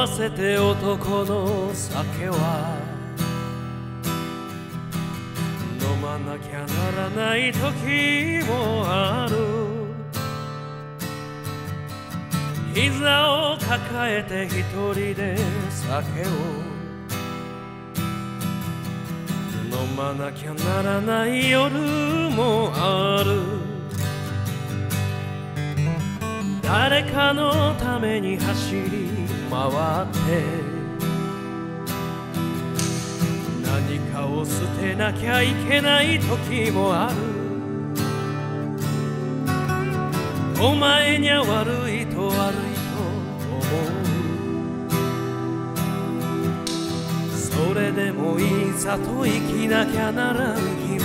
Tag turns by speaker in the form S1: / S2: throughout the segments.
S1: せて男の酒は飲まなきゃならない時もある。膝を抱えて一人で酒を飲まなきゃならない夜もある。誰かのために走り回って何かを捨てなきゃいけない時もある。お前にゃ悪いと悪いと思う。それでもいざと生きなきゃならん日も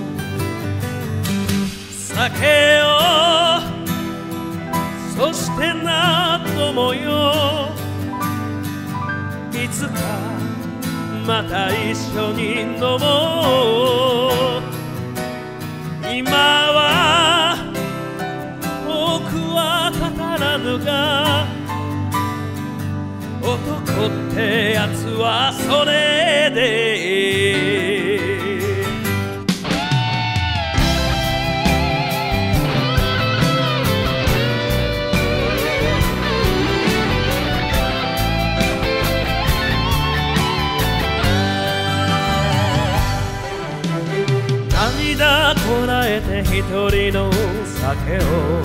S1: 酒をそしてな友よ、いつかまた一緒に飲もう。今は僕は語らぬが男ってやつはそれで涙こらえて一人の酒を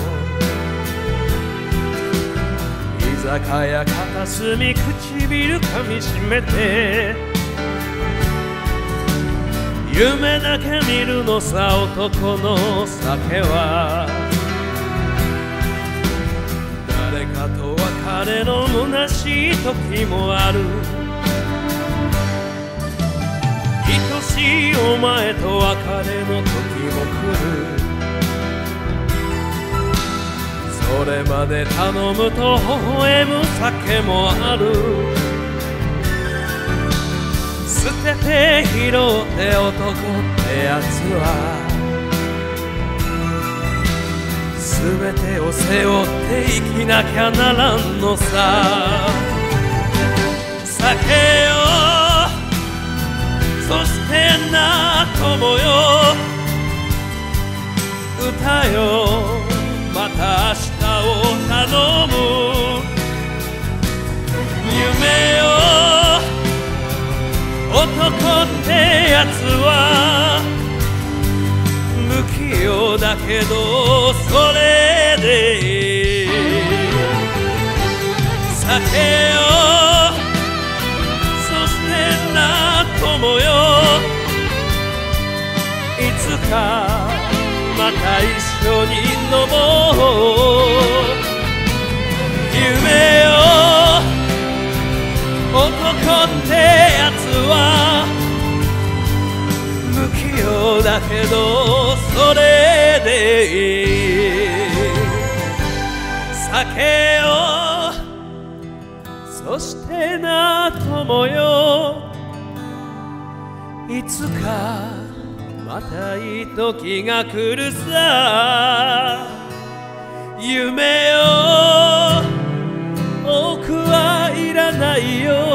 S1: 居酒屋片隅唇噛みしめて夢だけ見るのさ男の酒は。誰かと別れの虚しい時もある。愛しいお前と別れの時も来る。それまで頼むと微笑む酒もある。捨てて拾って男ってやつは全てを背負って生きなきゃならんのさ。酒をそしてな友よ、歌よまた明日を頼む。夢よ男ってやつは不器用だけどそれで酒よそしてな友よ、いつかまた一緒に飲もう。夢よ男ってやつは不器用だけどそれで酒よそしてな友よ、いつかまたいい時が来るさ。夢よ多くはいらないよ、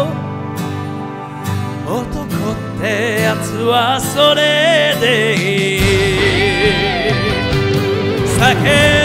S1: 男ってやつはそれでいい。酒